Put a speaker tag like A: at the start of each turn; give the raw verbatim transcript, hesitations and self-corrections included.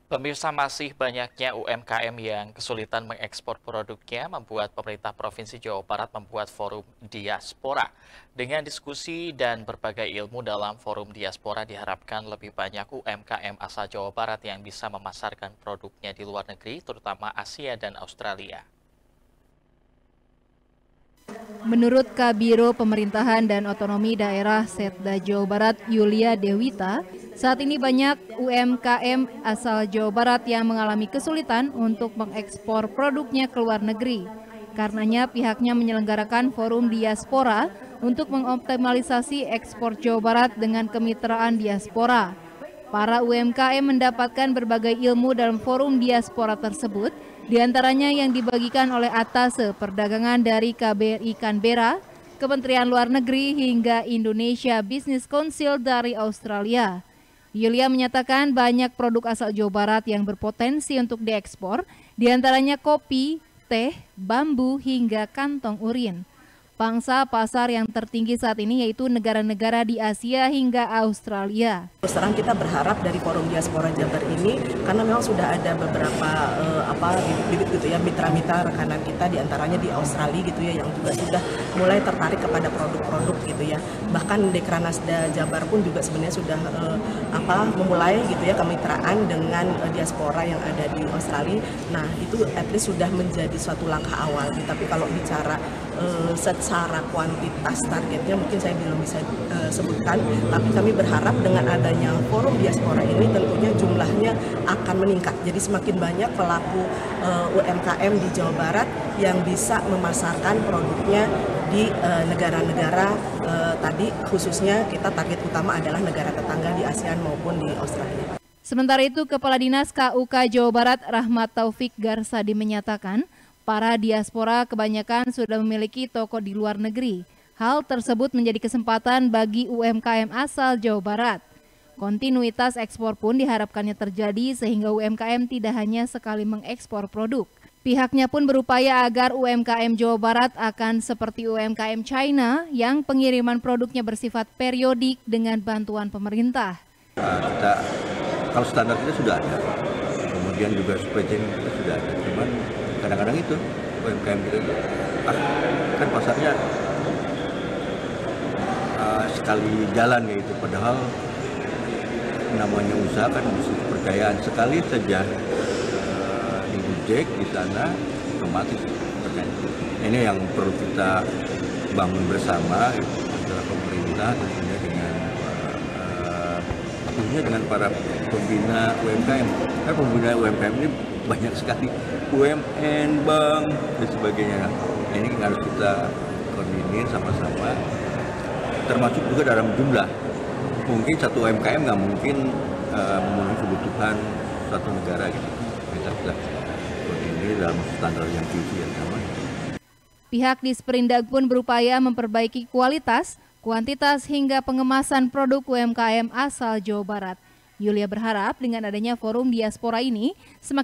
A: Pemirsa, masih banyaknya U M K M yang kesulitan mengekspor produknya membuat pemerintah Provinsi Jawa Barat membuat forum diaspora. Dengan diskusi dan berbagai ilmu dalam forum diaspora diharapkan lebih banyak U M K M asal Jawa Barat yang bisa memasarkan produknya di luar negeri, terutama Asia dan Australia.
B: Menurut Kabiro Pemerintahan dan Otonomi Daerah Setda Jawa Barat Yulia Dewita, saat ini banyak U M K M asal Jawa Barat yang mengalami kesulitan untuk mengekspor produknya ke luar negeri. Karenanya pihaknya menyelenggarakan forum diaspora untuk mengoptimalisasi ekspor Jawa Barat dengan kemitraan diaspora. Para U M K M mendapatkan berbagai ilmu dalam forum diaspora tersebut, diantaranya yang dibagikan oleh Atase Perdagangan dari K B R I Canberra, Kementerian Luar Negeri hingga Indonesia Business Council dari Australia. Yulia menyatakan banyak produk asal Jawa Barat yang berpotensi untuk diekspor, diantaranya kopi, teh, bambu, hingga kantong urin. Pangsa pasar yang tertinggi saat ini yaitu negara-negara di Asia hingga Australia.
C: Terus terang kita berharap dari Forum Diaspora Jabar ini, karena memang sudah ada beberapa uh, apa bibit gitu ya, mitra-mitra rekanan kita diantaranya di Australia gitu ya, yang juga sudah mulai tertarik kepada produk-produk gitu ya. Bahkan Dekranasda Jabar pun juga sebenarnya sudah uh, apa memulai gitu ya kemitraan dengan uh, diaspora yang ada di Australia. Nah itu at least sudah menjadi suatu langkah awal. Tapi kalau bicara uh, secara kuantitas targetnya mungkin saya belum bisa uh, sebutkan, tapi kami berharap dengan adanya forum diaspora ini tentunya jumlahnya akan meningkat. Jadi semakin banyak pelaku uh, U M K M di Jawa Barat yang bisa memasarkan produknya di negara-negara uh, uh, tadi, khususnya kita target utama adalah negara tetangga di ASEAN maupun di Australia.
B: Sementara itu, Kepala Dinas K U K Jawa Barat Rahmat Taufik Garsadi menyatakan, para diaspora kebanyakan sudah memiliki toko di luar negeri. Hal tersebut menjadi kesempatan bagi U M K M asal Jawa Barat. Kontinuitas ekspor pun diharapkannya terjadi sehingga U M K M tidak hanya sekali mengekspor produk. Pihaknya pun berupaya agar U M K M Jawa Barat akan seperti U M K M China yang pengiriman produknya bersifat periodik dengan bantuan pemerintah.
D: Kita, kalau standar kita sudah ada, kemudian juga supply chain kita sudah ada, cuman kadang-kadang itu U M K M kita ah, kan pasarnya uh, sekali jalan gitu, padahal namanya usaha kan bisnis kepercayaan, sekali saja uh, di reject di sana otomatis percaya. Ini yang perlu kita bangun bersama gitu, antara pemerintah tentunya dengan uh, tentunya dengan para pembina U M K M. Karena pembina U M K M ini banyak sekali, U M N, bank, dan sebagainya. Ini harus kita koordinir sama-sama, termasuk juga dalam jumlah. Mungkin satu U M K M nggak mungkin uh, memenuhi kebutuhan satu negara gitu. Kita bisa koordinir dalam standar yang tinggi yang sama.
B: Pihak Disperindag pun berupaya memperbaiki kualitas, kuantitas hingga pengemasan produk U M K M asal Jawa Barat. Yulia berharap dengan adanya forum diaspora ini semakin